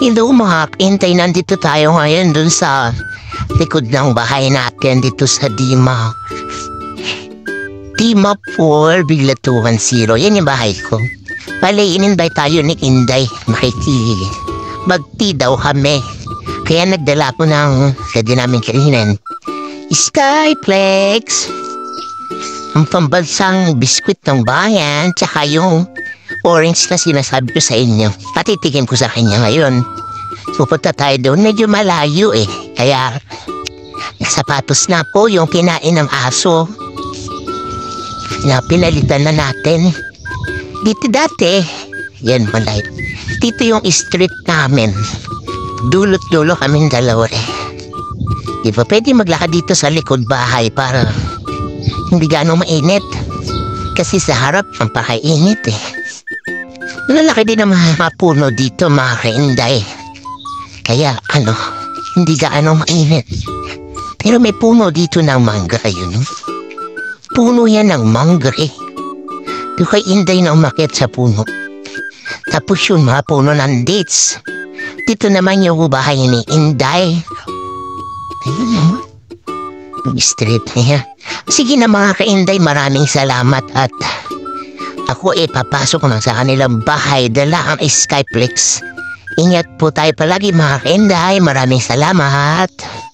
Hello mga kaintay, nandito tayo ngayon dun sa likod ng bahay natin dito sa Dima. Dima 4,210. Yan yung bahay ko. Bale, in-invite tayo ni Inday. Mag-tea daw kami. Kaya nagdala ko ng pwede namin kainin. Skyplex! Ang pambansang biskwit ng bayan, tsaka yung orange na sinasabi ko sa inyo. Patitigim ko sa kanya ngayon. Pupunta tayo doon, medyo malayo eh. Kaya, sapatos na po yung kinain ng aso. Na pinalitan na natin. Dito dati, yan malay. Dito yung street namin. Dulot-dulo kaming dalawa eh. Di ba pwede maglakad dito sa likod bahay para hindi gaano mainit. Kasi sa harap, ang pakainit eh. Lalaki din ang mga puno dito, mga kainday. Kaya, hindi gaano mainit. Pero may puno dito ng mangga, yun. Puno yan ng mangga eh. Doon kay Inday na umakyat sa puno. Tapos yun, mga puno ng dates. Dito naman yung bahay ni Inday. Ayun naman. Street niya. Sige na mga kainday, maraming salamat at ako papasok na sa kanilang bahay, dala ang Skyplex. Ingat po tayo palagi mga kainday, maraming salamat.